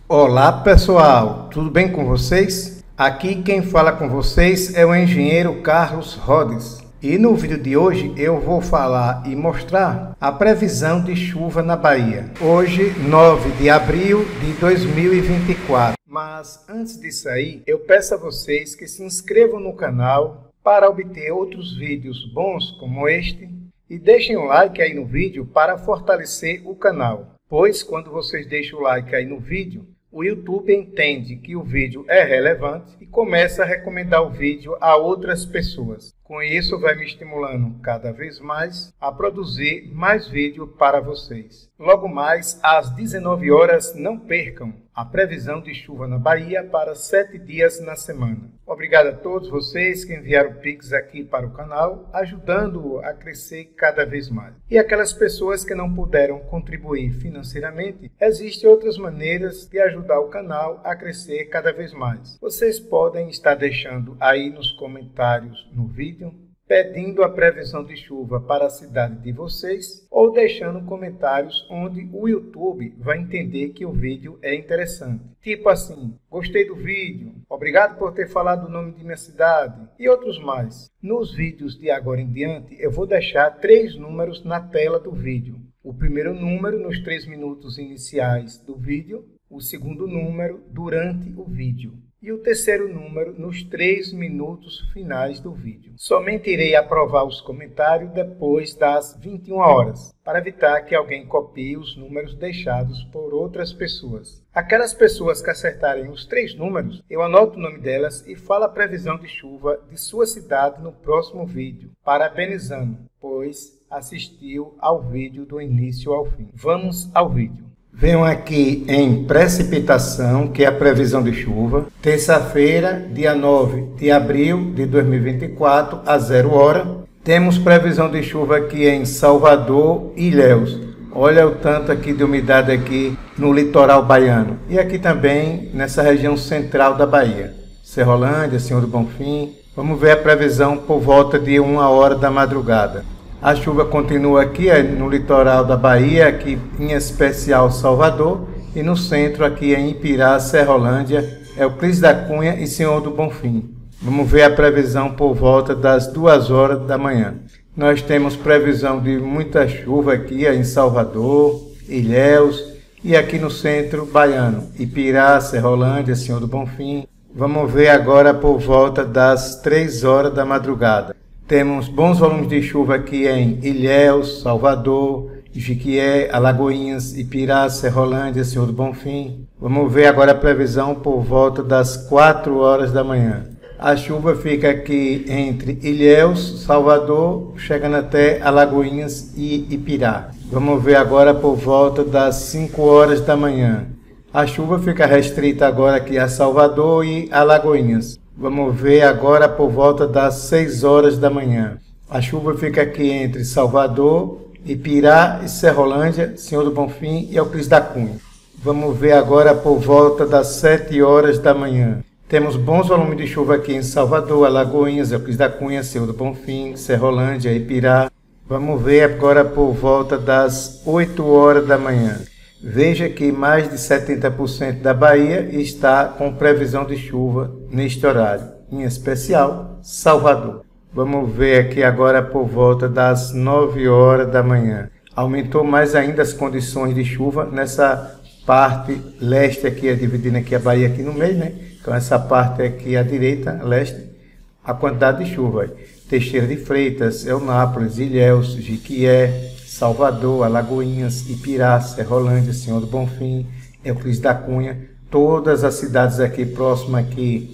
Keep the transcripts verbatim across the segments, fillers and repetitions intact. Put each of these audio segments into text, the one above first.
Olá pessoal, tudo bem com vocês? Aqui quem fala com vocês é o engenheiro Carlos Rhodes. E no vídeo de hoje eu vou falar e mostrar a previsão de chuva na Bahia. Hoje, nove de abril de dois mil e vinte e quatro. Mas antes disso aí, eu peço a vocês que se inscrevam no canal para obter outros vídeos bons como este. E deixem um like aí no vídeo para fortalecer o canal. Pois quando vocês deixam o like aí no vídeo, o YouTube entende que o vídeo é relevante e começa a recomendar o vídeo a outras pessoas. Com isso, vai me estimulando cada vez mais a produzir mais vídeo para vocês. Logo mais, às dezenove horas, não percam a previsão de chuva na Bahia para sete dias na semana. Obrigado a todos vocês que enviaram Pix aqui para o canal, ajudando-o a crescer cada vez mais. E aquelas pessoas que não puderam contribuir financeiramente, existem outras maneiras de ajudar o canal a crescer cada vez mais. Vocês podem estar deixando aí nos comentários no vídeo, pedindo a previsão de chuva para a cidade de vocês ou deixando comentários onde o YouTube vai entender que o vídeo é interessante. Tipo assim, gostei do vídeo, obrigado por ter falado o nome de minha cidade e outros mais. Nos vídeos de agora em diante eu vou deixar três números na tela do vídeo. O primeiro número nos três minutos iniciais do vídeo, o segundo número durante o vídeo e o terceiro número nos três minutos finais do vídeo. Somente irei aprovar os comentários depois das vinte e uma horas, para evitar que alguém copie os números deixados por outras pessoas. Aquelas pessoas que acertarem os três números, eu anoto o nome delas e falo a previsão de chuva de sua cidade no próximo vídeo, parabenizando, pois assistiu ao vídeo do início ao fim. Vamos ao vídeo. Venham aqui em precipitação, que é a previsão de chuva, terça-feira, dia nove de abril de dois mil e vinte e quatro, a zero hora. Temos previsão de chuva aqui em Salvador e Ilhéus. Olha o tanto aqui de umidade aqui no litoral baiano. E aqui também nessa região central da Bahia. Serrolândia, Senhor do Bonfim. Vamos ver a previsão por volta de uma hora da madrugada. A chuva continua aqui no litoral da Bahia, aqui em especial Salvador, e no centro aqui em Ipirá, Serrolândia, Euclides da Cunha e Senhor do Bonfim. Vamos ver a previsão por volta das duas horas da manhã. Nós temos previsão de muita chuva aqui em Salvador, Ilhéus e aqui no centro baiano, Ipirá, Serrolândia, Senhor do Bonfim. Vamos ver agora por volta das três horas da madrugada. Temos bons volumes de chuva aqui em Ilhéus, Salvador, Jiquié, Alagoinhas, Ipirá, Serrolândia, Senhor do Bonfim. Vamos ver agora a previsão por volta das quatro horas da manhã. A chuva fica aqui entre Ilhéus, Salvador, chegando até Alagoinhas e Ipirá. Vamos ver agora por volta das cinco horas da manhã. A chuva fica restrita agora aqui a Salvador e Alagoinhas. Vamos ver agora por volta das seis horas da manhã. A chuva fica aqui entre Salvador, Ipirá e Serrolândia, Senhor do Bonfim e Euclides da Cunha. Vamos ver agora por volta das sete horas da manhã. Temos bons volumes de chuva aqui em Salvador, Alagoinhas, Euclides da Cunha, Senhor do Bonfim, Serrolândia, Ipirá. Vamos ver agora por volta das oito horas da manhã. Veja que mais de setenta por cento da Bahia está com previsão de chuva neste horário, em especial Salvador. Vamos ver aqui agora por volta das nove horas da manhã. Aumentou mais ainda as condições de chuva nessa parte leste aqui, é dividindo aqui a Bahia aqui no meio, né? Então essa parte aqui à direita, leste, a quantidade de chuva. Teixeira de Freitas, Eunápolis, Ilhéus, Jiquié, Salvador, Alagoinhas, Ipirá, Serrolândia, Senhor do Bonfim, Euclides da Cunha, todas as cidades aqui próximas aqui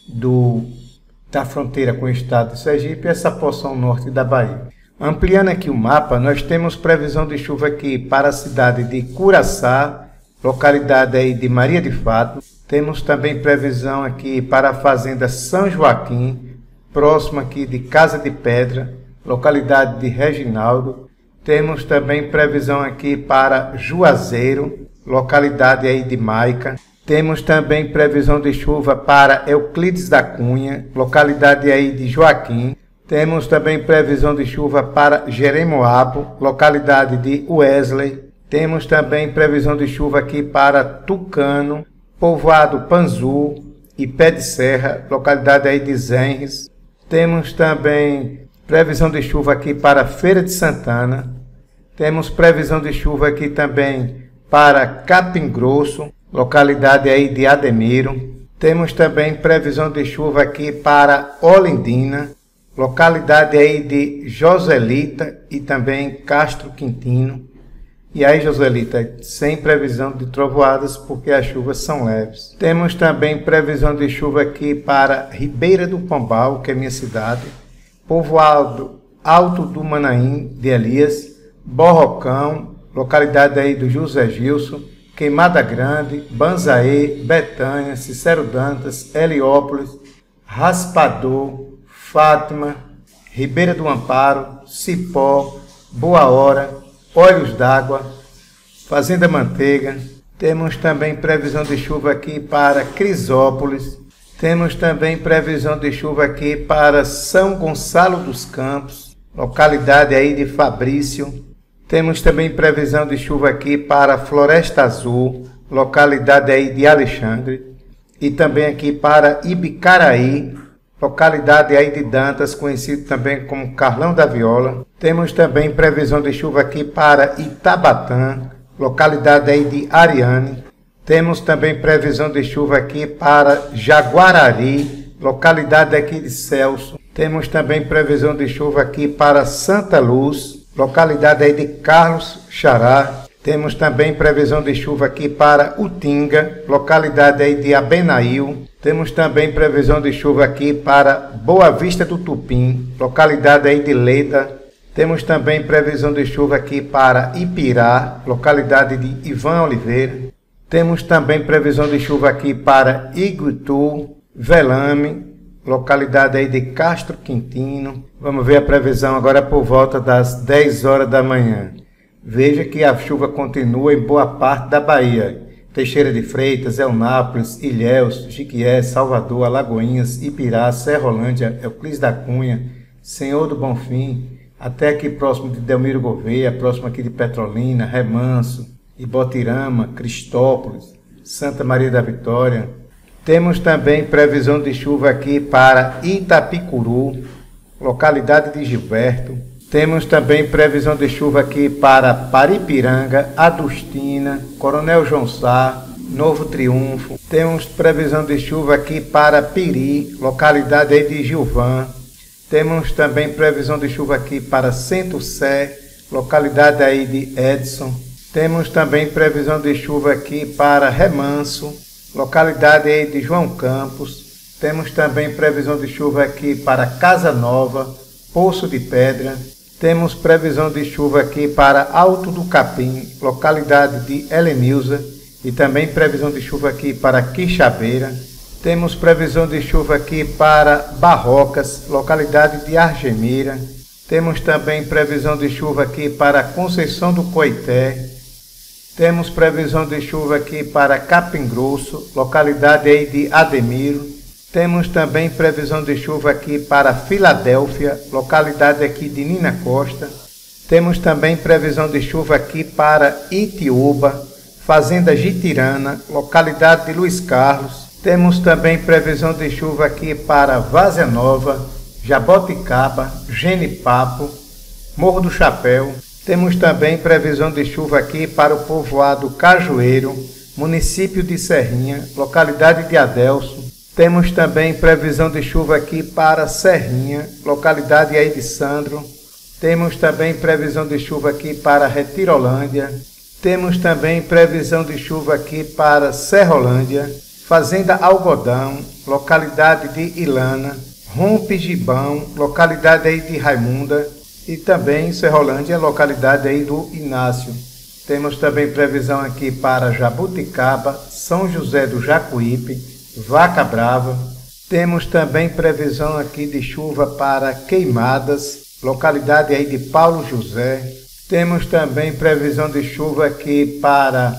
do, da fronteira com o estado de Sergipe, essa porção norte da Bahia. Ampliando aqui o mapa, nós temos previsão de chuva aqui para a cidade de Curaçá, localidade aí de Maria de Fato. Temos também previsão aqui para a fazenda São Joaquim, próximo aqui de Casa de Pedra, localidade de Reginaldo. Temos também previsão aqui para Juazeiro, localidade aí de Maica. Temos também previsão de chuva para Euclides da Cunha, localidade aí de Joaquim. Temos também previsão de chuva para Jeremoabo, localidade de Wesley. Temos também previsão de chuva aqui para Tucano, povoado Panzu e Pé de Serra, localidade aí de Zenres. Temos também previsão de chuva aqui para Feira de Santana. Temos previsão de chuva aqui também para Capim Grosso, localidade aí de Ademiro. Temos também previsão de chuva aqui para Olindina, localidade aí de Joselita e também Castro Quintino. E aí, Joselita, sem previsão de trovoadas porque as chuvas são leves. Temos também previsão de chuva aqui para Ribeira do Pombal, que é minha cidade, povoado Alto do Manaim de Elias, Borrocão, localidade aí do José Gilson, Queimada Grande, Banzaê, Betânia, Cicero Dantas, Heliópolis, Raspador, Fátima, Ribeira do Amparo, Cipó, Boa Hora, Olhos d'Água, Fazenda Manteiga. Temos também previsão de chuva aqui para Crisópolis. Temos também previsão de chuva aqui para São Gonçalo dos Campos, localidade aí de Fabrício. Temos também previsão de chuva aqui para Floresta Azul, localidade aí de Alexandre. E também aqui para Ibicaraí, localidade aí de Dantas, conhecido também como Carlão da Viola. Temos também previsão de chuva aqui para Itabatã, localidade aí de Ariane. Temos também previsão de chuva aqui para Jaguarari, localidade aqui de Celso. Temos também previsão de chuva aqui para Santa Luz, localidade aí de Carlos Xará. Temos também previsão de chuva aqui para Utinga, localidade aí de Abenail. Temos também previsão de chuva aqui para Boa Vista do Tupim, localidade aí de Leda. Temos também previsão de chuva aqui para Ipirá, localidade de Ivan Oliveira. Temos também previsão de chuva aqui para Iguitu, Velame, localidade aí de Castro Quintino. Vamos ver a previsão agora por volta das dez horas da manhã. Veja que a chuva continua em boa parte da Bahia. Teixeira de Freitas, Eunápolis, Ilhéus, Jiquié, Salvador, Alagoinhas, Ipirá, Serrolândia, Euclides da Cunha, Senhor do Bonfim, até aqui próximo de Delmiro Gouveia, próximo aqui de Petrolina, Remanso, Ibotirama, Cristópolis, Santa Maria da Vitória. Temos também previsão de chuva aqui para Itapicuru, localidade de Gilberto. Temos também previsão de chuva aqui para Paripiranga, Adustina, Coronel João Sá, Novo Triunfo. Temos previsão de chuva aqui para Piri, localidade aí de Gilvã. Temos também previsão de chuva aqui para Centro-Sé, localidade aí de Edson. Temos também previsão de chuva aqui para Remanso, localidade aí de João Campos. Temos também previsão de chuva aqui para Casa Nova, Poço de Pedra. Temos previsão de chuva aqui para Alto do Capim, localidade de Helenilza, e também previsão de chuva aqui para Quixabeira. Temos previsão de chuva aqui para Barrocas, localidade de Argemira. Temos também previsão de chuva aqui para Conceição do Coité. Temos previsão de chuva aqui para Capim Grosso, localidade aí de Ademiro. Temos também previsão de chuva aqui para Filadélfia, localidade aqui de Nina Costa. Temos também previsão de chuva aqui para Itiúba, Fazenda Gitirana, localidade de Luiz Carlos. Temos também previsão de chuva aqui para Várzea Nova, Jaboticaba, Genipapo, Morro do Chapéu. Temos também previsão de chuva aqui para o povoado Cajueiro, município de Serrinha, localidade de Adelso. Temos também previsão de chuva aqui para Serrinha, localidade aí de Sandro. Temos também previsão de chuva aqui para Retirolândia. Temos também previsão de chuva aqui para Serrolândia, Fazenda Algodão, localidade de Ilana, Rompe Gibão, localidade aí de Raimunda, e também Serrolândia, localidade aí do Inácio. Temos também previsão aqui para Jabuticaba, São José do Jacuípe, Vaca Brava. Temos também previsão aqui de chuva para Queimadas, localidade aí de Paulo José. Temos também previsão de chuva aqui para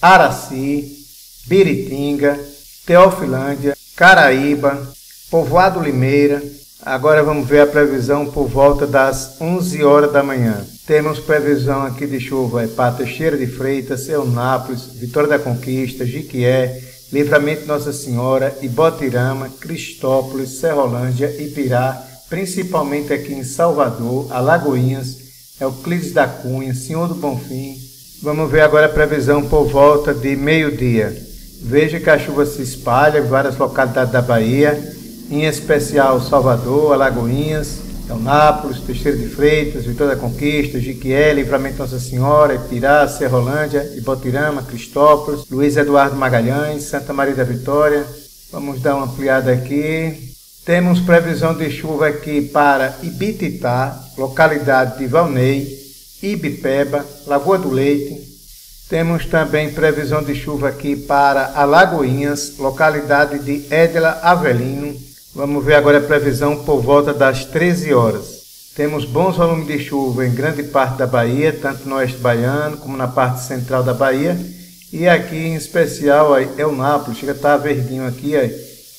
Araci, Biritinga, Teofilândia, Caraíba, Povoado Limeira. Agora vamos ver a previsão por volta das onze horas da manhã. Temos previsão aqui de chuva para Teixeira de Freitas, Eunápolis, Vitória da Conquista, Jiquié, Livramento Nossa Senhora, Ibotirama, Cristópolis, Serrolândia, Ipirá, principalmente aqui em Salvador, Alagoinhas, Euclides da Cunha, Senhor do Bonfim. Vamos ver agora a previsão por volta de meio-dia. Veja que a chuva se espalha em várias localidades da Bahia, em especial Salvador, Alagoinhas, Eunápolis, Teixeira de Freitas, Vitória da Conquista, Jiquié, Livramento Nossa Senhora, Ipirá, Serrolândia, Ibotirama, Cristópolis, Luiz Eduardo Magalhães, Santa Maria da Vitória. Vamos dar uma ampliada aqui. Temos previsão de chuva aqui para Ibititá, localidade de Valnei, Ibipeba, Lagoa do Leite. Temos também previsão de chuva aqui para Alagoinhas, localidade de Édela Avelino. Vamos ver agora a previsão por volta das treze horas. Temos bons volumes de chuva em grande parte da Bahia, tanto no oeste baiano como na parte central da Bahia. E aqui em especial aí, Eunápolis, chega a estar verdinho aqui, aí,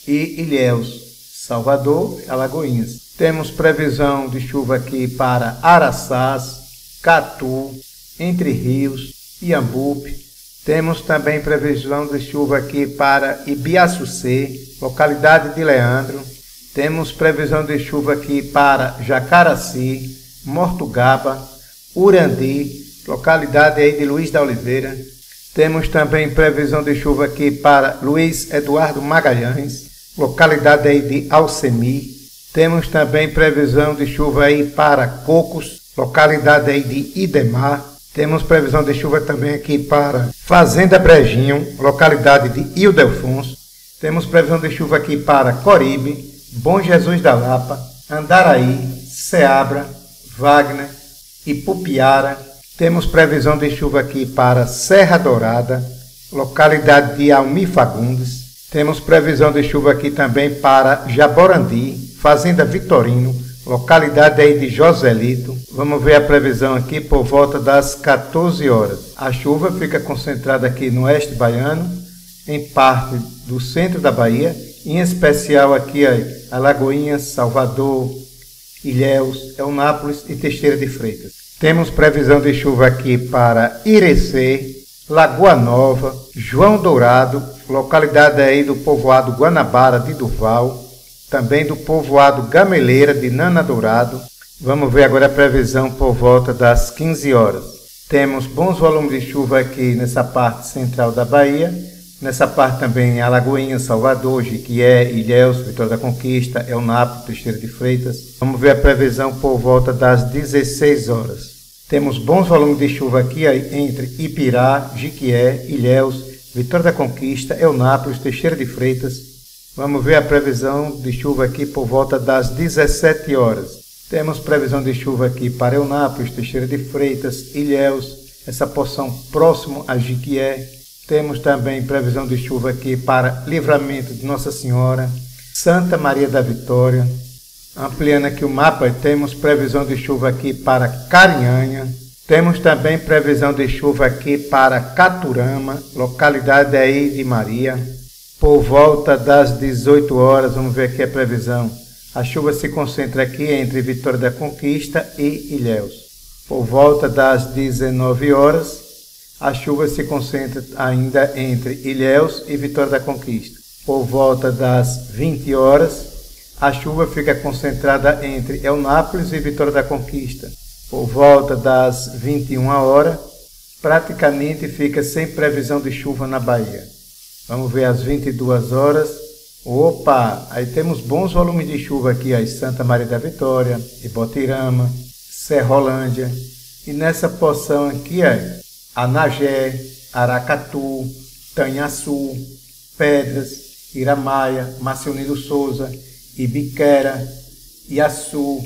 e Ilhéus, Salvador, Alagoinhas. Temos previsão de chuva aqui para Araçás, Catu, Entre Rios, Iambupe. Temos também previsão de chuva aqui para Ibiaçucê, localidade de Leandro. Temos previsão de chuva aqui para Jacaraci, Mortugaba, Urandi, localidade aí de Luiz da Oliveira. Temos também previsão de chuva aqui para Luiz Eduardo Magalhães, localidade aí de Alcemi. Temos também previsão de chuva aí para Cocos, localidade aí de Idemar. Temos previsão de chuva também aqui para Fazenda Brejinho, localidade de Ildefonso. Temos previsão de chuva aqui para Coribe, Bom Jesus da Lapa, Andaraí, Ceabra, Wagner e Pupiara. Temos previsão de chuva aqui para Serra Dourada, localidade de Almi Fagundes. Temos previsão de chuva aqui também para Jaborandi, Fazenda Vitorino, localidade aí de Joselito. Vamos ver a previsão aqui por volta das quatorze horas. A chuva fica concentrada aqui no oeste baiano, em parte do centro da Bahia, em especial aqui aí, Alagoinhas, Salvador, Ilhéus, Eunápolis e Teixeira de Freitas. Temos previsão de chuva aqui para Irecê, Lagoa Nova, João Dourado, localidade aí do povoado Guanabara de Durval, também do povoado Gameleira de Nana Dourado. Vamos ver agora a previsão por volta das quinze horas. Temos bons volumes de chuva aqui nessa parte central da Bahia, nessa parte também em Alagoinhas, Salvador, Jiquié, Ilhéus, Vitória da Conquista, Eunápolis, Teixeira de Freitas. Vamos ver a previsão por volta das dezesseis horas. Temos bons volumes de chuva aqui entre Ipirá, Jiquié, Ilhéus, Vitória da Conquista, Eunápolis, Teixeira de Freitas. Vamos ver a previsão de chuva aqui por volta das dezessete horas. Temos previsão de chuva aqui para Eunápolis, Teixeira de Freitas, Ilhéus, essa porção próximo a Jiquié. Temos também previsão de chuva aqui para Livramento de Nossa Senhora, Santa Maria da Vitória. Ampliando aqui o mapa, temos previsão de chuva aqui para Carinhanha. Temos também previsão de chuva aqui para Caturama, localidade aí de Maria. Por volta das dezoito horas, vamos ver aqui a previsão. A chuva se concentra aqui entre Vitória da Conquista e Ilhéus. Por volta das dezenove horas, a chuva se concentra ainda entre Ilhéus e Vitória da Conquista. Por volta das vinte horas, a chuva fica concentrada entre Eunápolis e Vitória da Conquista. Por volta das vinte e uma horas, praticamente fica sem previsão de chuva na Bahia. Vamos ver às vinte e duas horas. Opa! Aí temos bons volumes de chuva aqui em Santa Maria da Vitória, Ibotirama, Serrolândia. E nessa porção aqui é Anagé, Aracatu, Tanhaçu, Pedras, Iramaia, Marcionilo Souza, Ibiquera, Iaçu,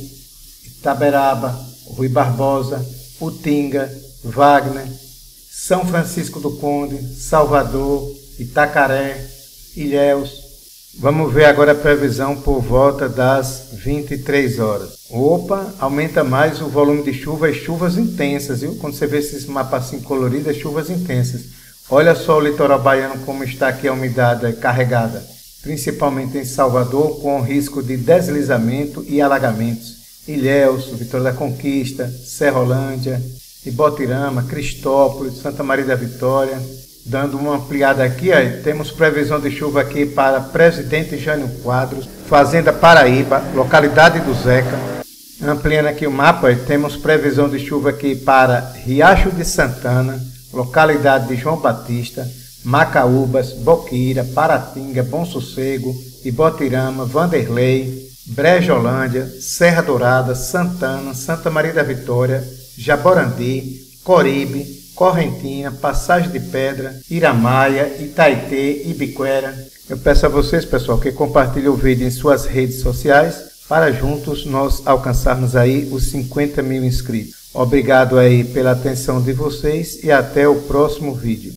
Itaberaba, Rui Barbosa, Utinga, Wagner, São Francisco do Conde, Salvador, Itacaré, Ilhéus. Vamos ver agora a previsão por volta das vinte e três horas. Opa, aumenta mais o volume de chuva e chuvas intensas, viu? Quando você vê esses mapas assim coloridos, é chuvas intensas. Olha só o litoral baiano como está aqui a umidade carregada, principalmente em Salvador, com risco de deslizamento e alagamentos. Ilhéus, Vitória da Conquista, Serrolândia, Ibotirama, Cristópolis, Santa Maria da Vitória. Dando uma ampliada aqui, ó, temos previsão de chuva aqui para Presidente Jânio Quadros, Fazenda Paraíba, localidade do Zeca. Ampliando aqui o mapa, ó, temos previsão de chuva aqui para Riacho de Santana, localidade de João Batista, Macaúbas, Boqueira, Paratinga, Bom Sossego, Ibotirama, Vanderlei, Brejolândia, Serra Dourada, Santana, Santa Maria da Vitória, Jaborandi, Coribe, Correntina, Passagem de Pedra, Iramaia, Itaitê, Ibiquera. Eu peço a vocês, pessoal, que compartilhem o vídeo em suas redes sociais para juntos nós alcançarmos aí os cinquenta mil inscritos. Obrigado aí pela atenção de vocês e até o próximo vídeo.